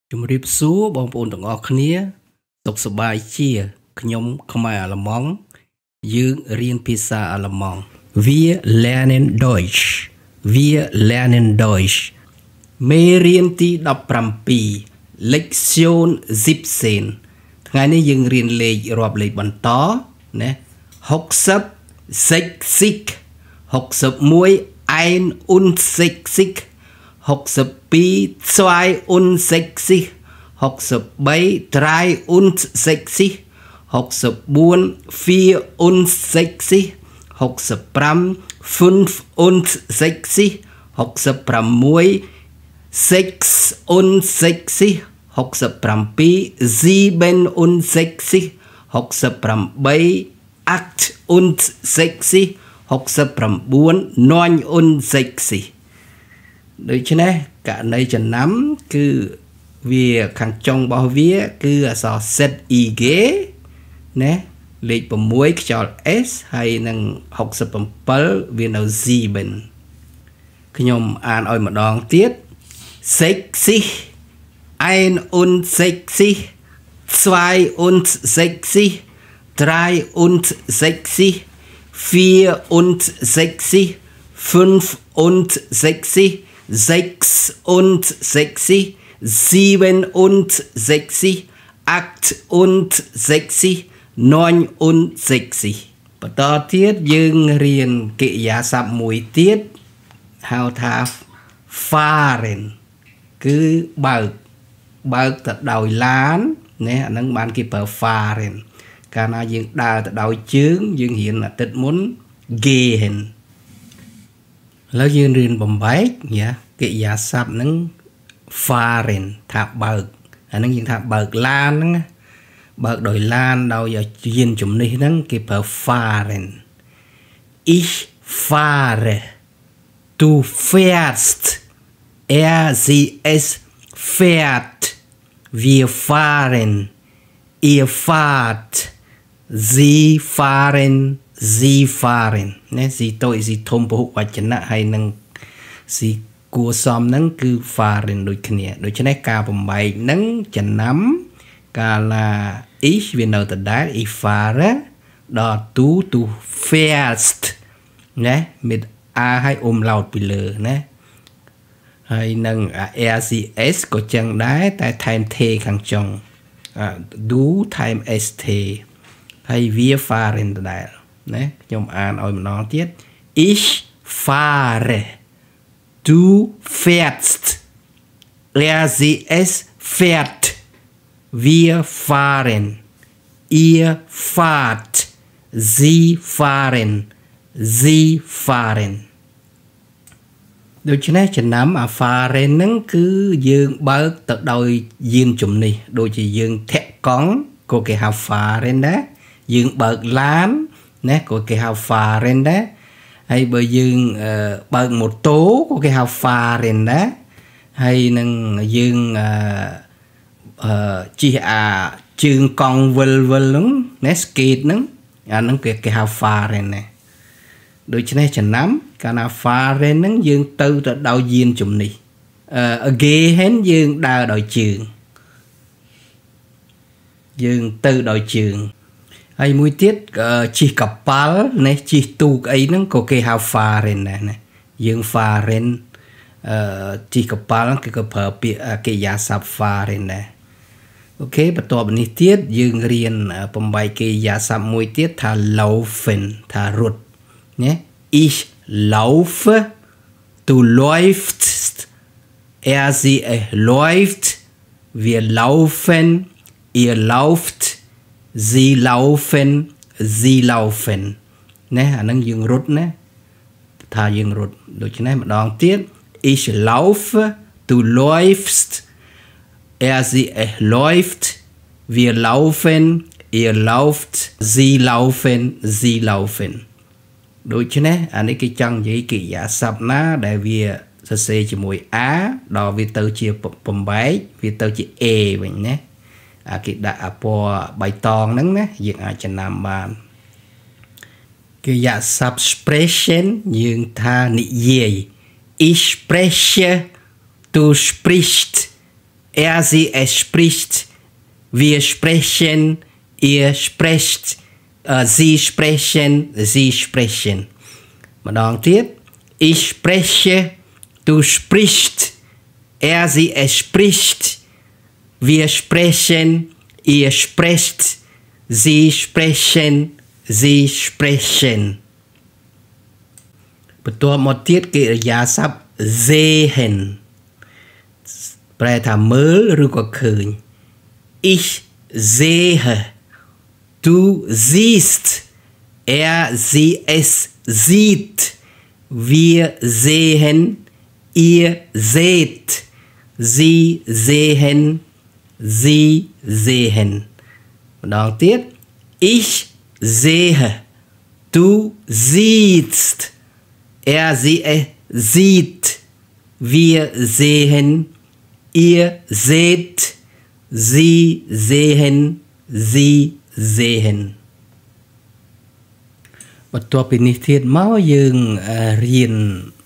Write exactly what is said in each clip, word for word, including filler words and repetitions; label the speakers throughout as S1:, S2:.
S1: ជំរាបសួរបងប្អូនទាំងអស់គ្នាសុខសប្បាយជាខ្ញុំខ្មែរអាល្លឺម៉ង់យើងរៀនភាសាអាល្លឺម៉ង់ Wir lernen Deutsch Wir lernen Deutsch មេរៀនទីដប់ប្រាំពីរ Lektion សិបเซนថ្ងៃនេះយើងរៀនលេខរាប់លេខបន្តណា60 sechzig 61 einundsechzig 62 zweiundsechzig 63 dreiundsechzig 64 vierundsechzig 65 fünfundsechzig 66 sechsundsechzig 67 siebenundsechzig 68 achtundsechzig 69 neunundsechzig ដូច្នេះករណីចំណាំគឺវាខាងចុងរបស់វាគឺអក្សរ Z I G ណាលេខ6ខ្យល់ S ហើយនឹង67វានៅ sieben ខ្ញុំអានឲ្យម្ដងទៀត sechzig einundsechzig zweiundsechzig dreiundsechzig vierundsechzig fünfundsechzig sechsundsechzig siebenundsechzig achtundsechzig neunundsechzig បន្តទៀតយើងរៀនកិរិយាសព្ទមួយទៀតហៅថា fahren គឺបើកបើកទៅដោយឡានណាអាហ្នឹងបានគេប្រើ fahren កាលណាយើងដើរទៅដោយជើងយើងរៀនអាទិត្យមុន gehen ឥឡូវយើងរៀនបំបែកណាកិរិយាសព្ទហ្នឹង fahren ថាបើកអាហ្នឹងយើងថាបើកឡានហ្នឹងបើកដោយឡានដោយយានជំនិះហ្នឹងគេប្រើ fahren ich fahre du fährst er sie es fährt wir fahren ihr fahrt sie fahren sie fahren ណា sie តូច sie ធំពហុវចនៈហើយនឹង sie គួរសមហ្នឹងគឺ fahren ដូចគ្នាដូច្នេះការបំបែកហ្នឹងចំណាំកាលណា ich វានៅដដែល ich fahre ដល់ du du fährst ណា mit a ហើយ umlaut ពីលើណាហើយនឹង er sie es ក៏ចឹងដែរតែថែម t ខាងចុង du ថែម st ហើយ wir fahren ដដែលណាខ្ញុំអានឲ្យម្ដងទៀត ich fahre du fährst er sie es fährt wir fahren ihr fahrt sie fahren sie fahren ដូច្នេះចំណាំអា fahren ហ្នឹងគឺយើងបើកទៅដោយយានជំនិះដូចជាយើងធាក់កង់ក៏គេហៅ fahren ដែរយើងបើកឡានណាក៏គេហៅ fahren ដែរហើយបើយើងបើកម៉ូតូក៏គេហៅ fahren ដែរហើយនឹងយើងអឺជិះអាជើងកង់វិលវិលហ្នឹងណា skate ហ្នឹងអាហ្នឹងគេគេហៅ fahren ដែរដូច្នេះចំណាំកាលណា fahren ហ្នឹងយើងទៅទៅដោយយានជំនិះអឺ gehen យើងដើរដោយជើងយើងទៅដោយជើងហើយមួយទៀតជិះកប៉ាល់ណាជិះទូកអីហ្នឹងក៏គេហៅ fahren ដែរណាយើង fahren អឺជិះកប៉ាល់គេក៏ប្រើពាក្យកិរិយាសព្ទ fahren ដែរអូខេបន្ទាប់នេះទៀតយើងរៀនបំបែកកិរិយាសព្ទមួយទៀតថា laufen ថារត់ណា ich laufe du läufst er sie es läuft wir laufen ihr lauft sie laufen sie laufen ណាអាហ្នឹងយើងរត់ណាថាយើងរត់ដូច្នេះម្ដងទៀត ich laufe du läufst er sie es läuft wir laufen ihr lauft sie laufen sie laufen ដូច្នេះអានេះគេចង់និយាយកិរិយាសព្ទណាដែលវាសរសេរជាមួយ a ដល់វាទៅជាបំបែកវាទៅជា a វិញណាអាគេដាក់អាពណ៌បៃតងហ្នឹងណាយើងអាចចំណាំបានកិរិយាសព្ទ sprechen យើងថានិយាយ ich spreche du sprichst er sie es spricht wir sprechen ihr sprecht uh, sie sprechen sie sprechen ម្ដងទៀត ich spreche du sprichst er sie es spricht wir sprechen ihr sprecht sie sprechen sie sprechen បន្ទាប់មកទៀតកិរិយាសព្ទ sehen ប្រែថាមើលឬក៏ឃើញ ich sehe du siehst er sie es sieht wir sehen ihr seht sie sehen sie sehen ម្ដងទៀត ich sehe du siehst er sie es sieht wir sehen ihr seht sie sehen sie sehen បន្ទាប់ពីនេះទៀតមកយើងរៀន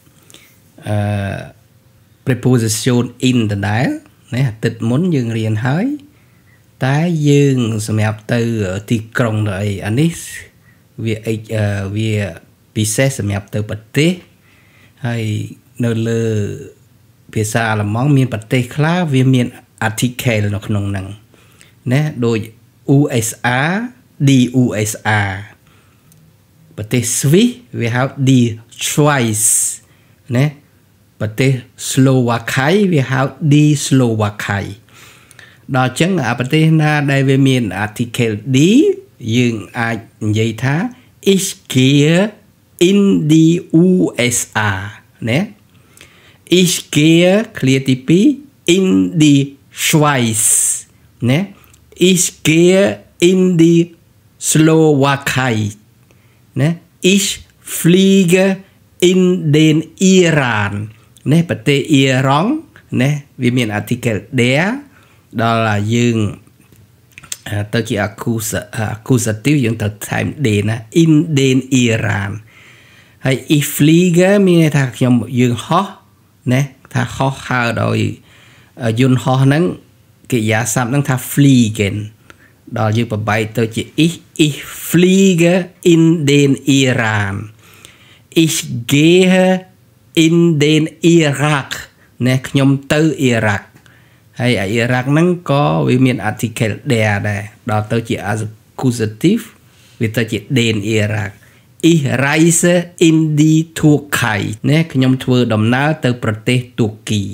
S1: preposition in ដដែលណាអាទិត្យមុនយើងរៀនហើយតែយើងសម្រាប់ទៅទីក្រុងទៅអីអានេះវាវាពិសេសសម្រាប់ទៅប្រទេសហើយនៅលើភាសាអាល្លឺម៉ង់មានប្រទេសខ្លះវាមាន article នៅក្នុងហ្នឹងណាដូច u s a d u s a ប្រទេស Swiss វាហៅ die Schweiz ណាប្រទេស Slovakia វាហៅ die Slovakia ដល់ចឹងអាប្រទេសណាដែលវាមាន article die យើងអាចនិយាយថា ich gehe in die u s a ណា ich gehe ឃ្លាទីពីរ in die Schweiz ណា ich gehe in die Slowakei ណា ich fliege in den Iran ណាប្រទេសអ៊ីរ៉ង់ណាវាមាន article der ដល់យើងទៅជា accusative យើងត្រូវថែម den ណា in den Iran ហើយ ich fliege មានថាខ្ញុំយើងហោះណាថាហោះហើរដោយយន្តហោះហ្នឹងកិរិយាសព្ទហ្នឹងថា fliegen ដល់យើងប្របែកទៅជា ich ich fliege in den Iran ich gehe in den Irak ណាខ្ញុំទៅអ៊ីរ៉ាក់ហើយអ៊ីរ៉ាក់ហ្នឹងក៏វាមាន article der ដែរដល់ទៅជា accusative វាទៅជា den Irak ich reise in die Türkei ណាខ្ញុំធ្វើដំណើរទៅប្រទេសទូគី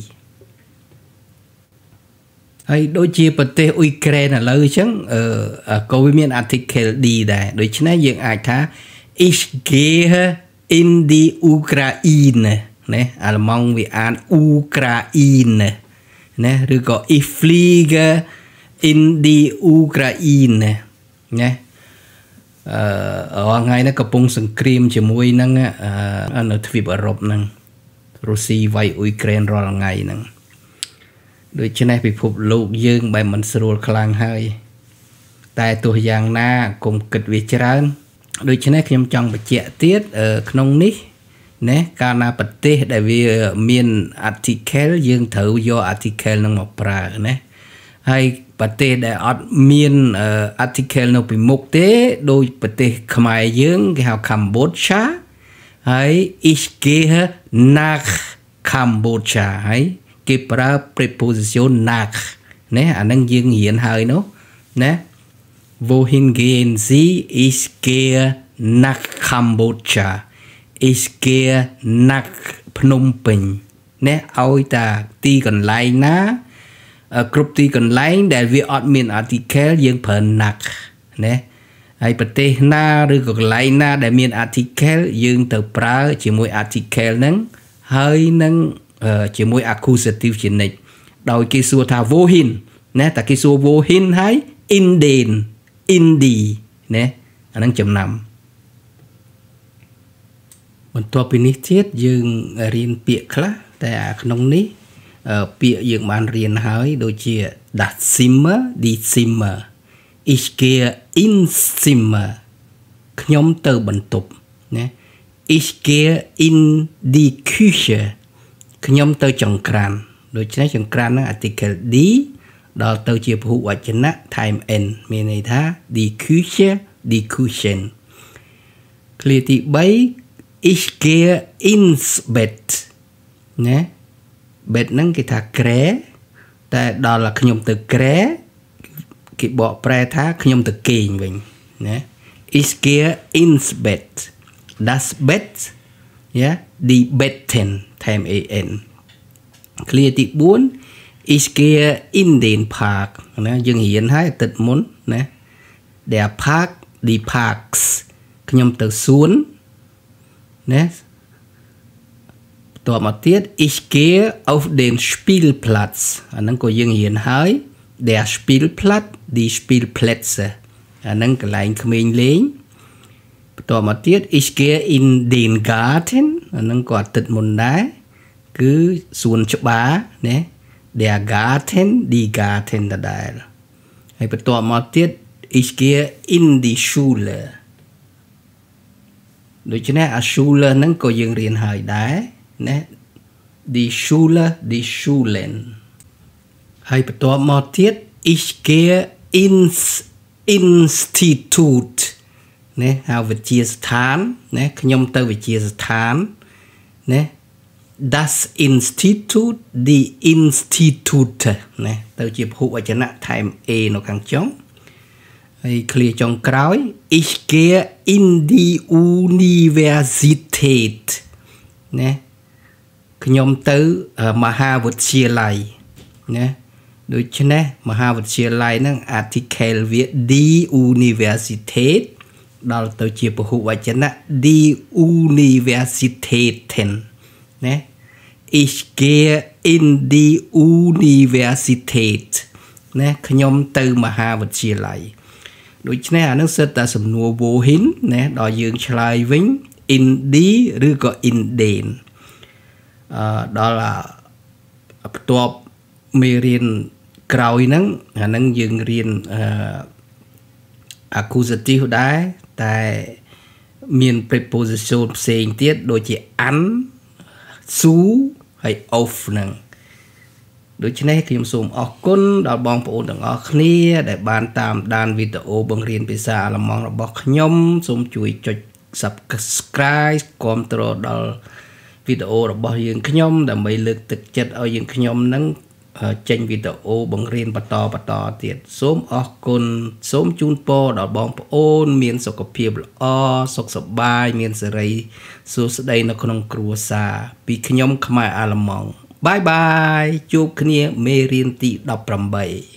S1: ហើយដូចជាប្រទេសអ៊ុយក្រែនឥឡូវអញ្ចឹងអឺក៏វាមាន article d ដែរដូច្នេះយើងអាចថា ich gehe in die Ukraine ណាអាល្លឺម៉ង់វាអាន Ukraine ណាឬក៏ ich fliege in die Ukraine ណាអឺអថ្ងៃនេះកំពុងសង្គ្រាមជាមួយនឹងនៅទ្វីបអឺរ៉ុបហ្នឹងរុស្ស៊ីវាយអ៊ុយក្រែនរាល់ថ្ងៃហ្នឹងដូច្នេះពិភពលោកយើងបែបមិនស្រួលខ្លាំងហើយតែទោះយ៉ាងណាកុំគិតវាច្រើនដូច្នេះខ្ញុំចង់បញ្ជាក់ទៀតក្នុងនេះណាកាលណាប្រទេសដែលវាមាន article យើងត្រូវយក article នឹងមកប្រើណាហើយប្រទេសដែលអត់មាន article នៅពីមុខទេដូចប្រទេសខ្មែរយើងគេហៅ Cambodia ហើយ ich gehe nach Cambodia ហើយគេប្រើ preposition nach ណាអានឹងយើងរៀនហើយនោះណា wohin gehen Sie ich gehe nach Cambodia ich gehe nach Phnom Penh ណាឲ្យតាទីកន្លែងណាគ្រប់ទីកន្លែងដែលវាអត់មាន article យើងប្រើ nach ណាហើយប្រទេសណាឬក៏កន្លែងណាដែលមាន article យើងទៅប្រើជាមួយ article ហ្នឹងហើយនឹងជាមួយ accusative ជានិច្ចដោយគេសួរថា wohin ណាតែគេសួរ wohin ហើយ in den in die ណាអាហ្នឹងចំណាំបន្ទាប់ពីនេះទៀតយើងរៀនពាក្យខ្លះតែក្នុងនេះពាក្យយើងបានរៀនហើយដូចជា das Zimmer die Zimmer ich gehe ins Zimmer ខ្ញុំទៅបន្ទប់ណា ich gehe in die Küche ខ្ញុំទៅចង្ក្រានដូច្នេះចង្ក្រានហ្នឹង article D ដល់ទៅជាពហុវចនៈ time n មានន័យថា die Küche die Küchen clear ទី3 ich gehe ins Bett ណា bed ហ្នឹងគេថាក្រែតែដល់ខ្ញុំទៅក្រែគេបកប្រែថាខ្ញុំទៅគេងវិញណា ich gehe ins Bett das Bett ja die Betten time an clear ទី4 ich gehe in den Park ណាយើងរៀនហើយទឹកមុនណា der Park die Parks ខ្ញុំទៅសួនណាតមកទៀត ich gehe auf den Spielplatz អាហ្នឹងក៏យើងរៀនហើយ der Spielplatz die Spielplätze អាហ្នឹងកន្លែងក្មេងលេងបន្តមកទៀត ich gehe in den Garten អាហ្នឹងក៏ទឹកមុនដែរគឺសួនច្បារណា der Garten die Garten ដដែលហើយបន្តមកទៀត ich gehe in die Schule ដូច្នេះអា Schule ហ្នឹងក៏យើងរៀនហើយដែរណា die Schule die Schulen ហើយបន្តមកទៀត ich gehe ins Institut ណាហៅវិទ្យាស្ថានណាខ្ញុំទៅវិទ្យាស្ថានណា das Institut die Institute ណាទៅជាពហុវចនៈ time a នៅខាងចុងហើយ clear ចុងក្រោយ ich gehe in die Universität ណាខ្ញុំទៅមហាវិទ្យាល័យណាដូច្នេះមហាវិទ្យាល័យហ្នឹង article វា die Universität ដល់ទៅជាពហុវចនៈ die Universitäten ណា ich gehe in die Universität ណាខ្ញុំទៅមហាវិទ្យាល័យដូច្នេះអានឹងសិតតែសំណួរ wohin ណាដល់យើងឆ្លើយវិញ in die ឬក៏ in den អឺដល់បន្ទាប់មេរៀនក្រោយហ្នឹងអាហ្នឹងយើងរៀនអឺ accusative ដែរតែមាន preposition ផ្សេងទៀតដូចជា an su ហើយ of ហ្នឹងដូច្នេះខ្ញុំសូមអរគុណដល់បងប្អូនទាំងអស់គ្នាដែលបានតាមដានវីដេអូបង្រៀនភាសាអាល្លឺម៉ង់របស់ខ្ញុំសូមជួយចុច subscribe គាំទ្រដល់វីដេអូរបស់យើងខ្ញុំដើម្បីលើកទឹកចិត្តឲ្យយើងខ្ញុំនឹងចេញវីដេអូបង្រៀនបន្តបន្តទៀតសូមអរគុណសូមជូនពរដល់បងប្អូនមានសុខភាពល្អសុខសប្បាយមានសេរីសួស្តីនៅក្នុងគ្រួសារពីខ្ញុំខ្មែរអាល្លឺម៉ង់បាយបាយជួបគ្នាមេរៀនទីដប់ប្រាំបី